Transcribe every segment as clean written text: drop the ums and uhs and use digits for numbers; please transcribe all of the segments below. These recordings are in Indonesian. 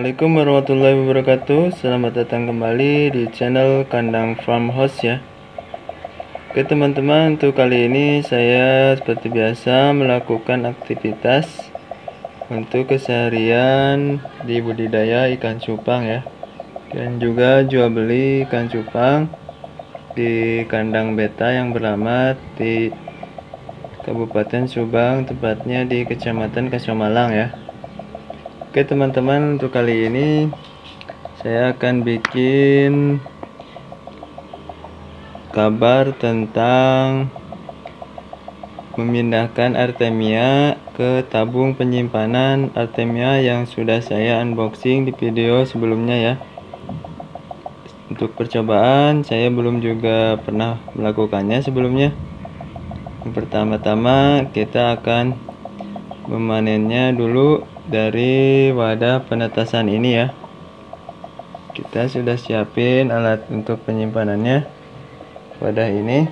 Assalamualaikum warahmatullahi wabarakatuh. Selamat datang kembali di channel Kandang Farmhouse ya. Oke teman-teman, untuk kali ini saya seperti biasa melakukan aktivitas untuk keseharian di budidaya ikan cupang ya, dan juga jual beli ikan cupang di kandang beta yang beralamat di Kabupaten Subang, tepatnya di Kecamatan Kasomalang ya. Oke teman-teman, untuk kali ini saya akan bikin kabar tentang memindahkan Artemia ke tabung penyimpanan Artemia yang sudah saya unboxing di video sebelumnya ya. Untuk percobaan saya belum juga pernah melakukannya sebelumnya. Yang pertama-tama kita akan memanennya dulu dari wadah penetasan ini ya. Kita sudah siapin alat untuk penyimpanannya, wadah ini.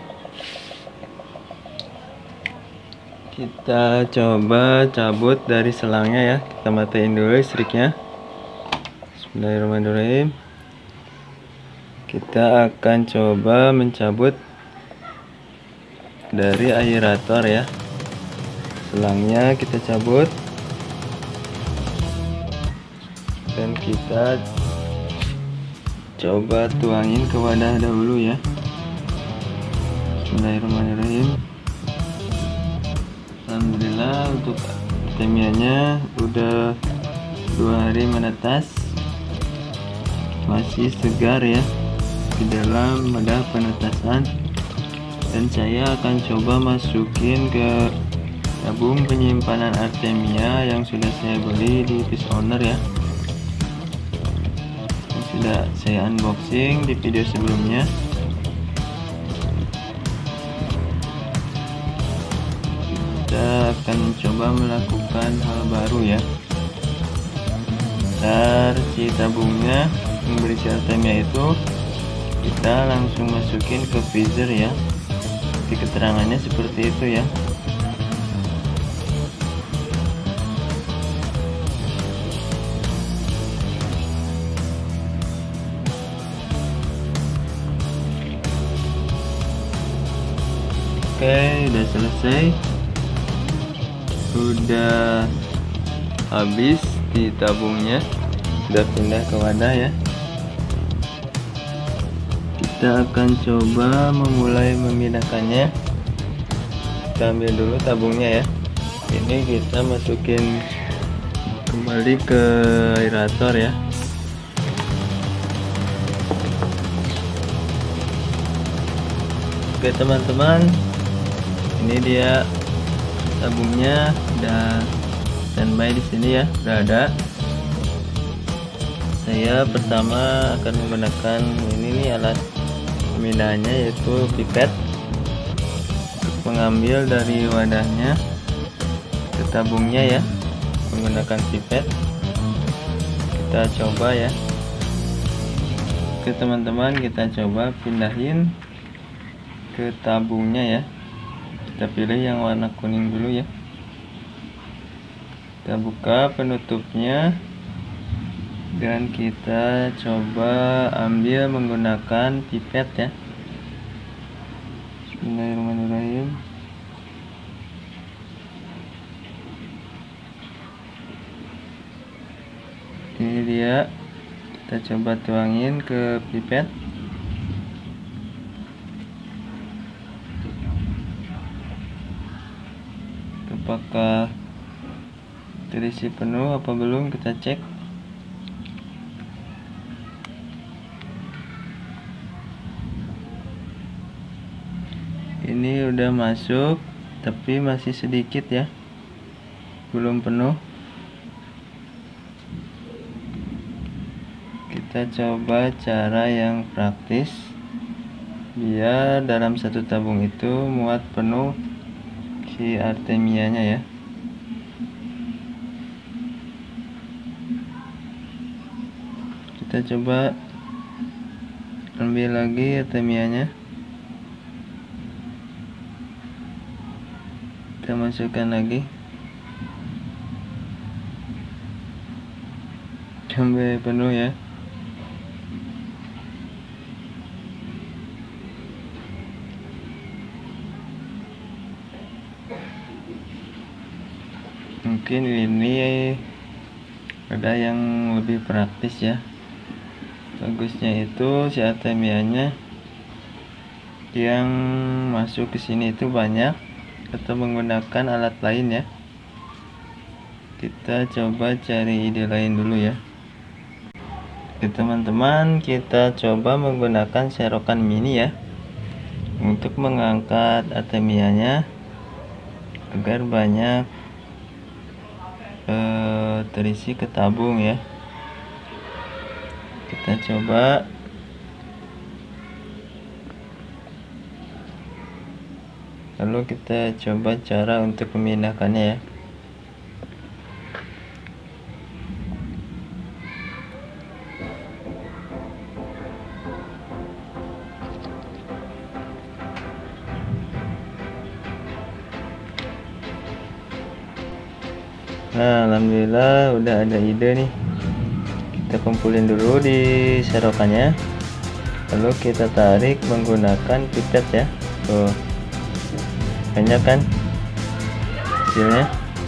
Kita coba cabut dari selangnya ya. Kita matiin dulu listriknya. Bismillahirrahmanirrahim. Kita akan coba mencabut dari aerator ya. Selangnya kita cabut dan kita coba tuangin ke wadah dahulu ya. Bismillahirrahmanirrahim. Alhamdulillah, untuk Artemianya udah 2 hari menetas, masih segar ya di dalam wadah penetasan. Dan saya akan coba masukin ke tabung penyimpanan Artemia yang sudah saya beli di Fish Owner ya, yang sudah saya unboxing di video sebelumnya. Kita akan mencoba melakukan hal baru ya. Ntar si tabungnya yang berisi Artemia itu kita langsung masukin ke freezer ya. Di keterangannya seperti itu ya. Oke, udah selesai, udah habis di tabungnya, udah pindah ke wadah ya. Kita akan coba memulai memindahkannya. Kita ambil dulu tabungnya ya. Ini kita masukin kembali ke aerator ya. Oke teman-teman, ini dia tabungnya, udah standby di sini ya, udah ada. Saya pertama akan menggunakan ini nih alat pemindahannya, yaitu pipet, untuk mengambil dari wadahnya ke tabungnya ya, menggunakan pipet. Kita coba ya. Oke teman-teman, kita coba pindahin ke tabungnya ya. Kita pilih yang warna kuning dulu ya. Kita buka penutupnya dan kita coba ambil menggunakan pipet ya. Bismillahirrahmanirrahim. Ini dia, kita coba tuangin ke pipet. Apakah terisi penuh apa belum, kita cek. Ini udah masuk, tapi masih sedikit ya, belum penuh. Kita coba cara yang praktis biar dalam satu tabung itu muat penuh si Artemianya ya. Kita coba ambil lagi Artemianya, kita masukkan lagi. sampai penuh ya. Mungkin ini ada yang lebih praktis ya. Bagusnya itu si Artemia-nya yang masuk ke sini itu banyak, atau menggunakan alat lain ya. Kita coba cari ide lain dulu ya. Oke teman-teman, kita coba menggunakan serokan mini ya untuk mengangkat Artemia-nya agar banyak terisi ke tabung ya. Kita coba. Lalu kita coba cara untuk memindahkannya ya. Nah, alhamdulillah udah ada ide nih. Kita kumpulin dulu di serokannya, lalu kita tarik menggunakan pipet ya. Tuh, banyak kan hasilnya.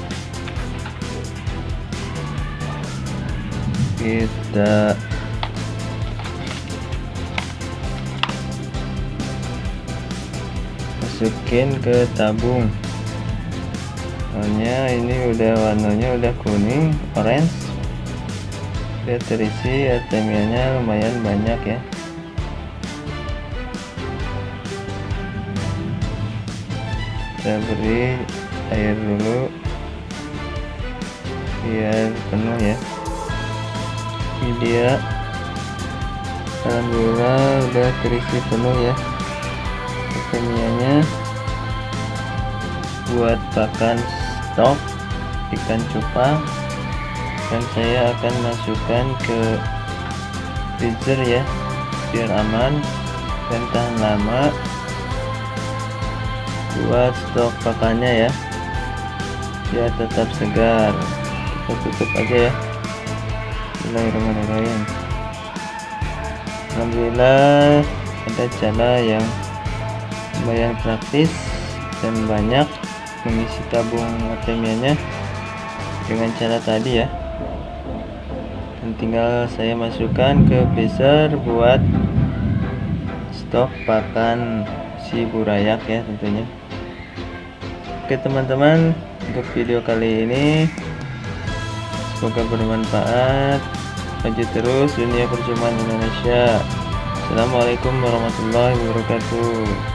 Kita masukin ke tabung. Soalnya ini warnanya udah kuning, orange. Dia terisi Artemia-nya lumayan banyak ya. Kita beri air dulu biar penuh ya. Ini dia, alhamdulillah udah terisi penuh ya Artemia-nya. Buat pakan stok ikan cupang, dan saya akan masukkan ke freezer ya biar aman dan tahan lama. Buat stok pakannya ya biar tetap segar. Kita tutup aja ya. Bismillahirrahmanirrahim. Alhamdulillah ada cara yang lumayan praktis dan banyak mengisi tabung Artemia-nya dengan cara tadi ya. Dan tinggal saya masukkan ke freezer buat stok pakan si burayak ya tentunya. Oke teman-teman, untuk video kali ini semoga bermanfaat. Maju terus dunia perfilman Indonesia. Assalamualaikum warahmatullahi wabarakatuh.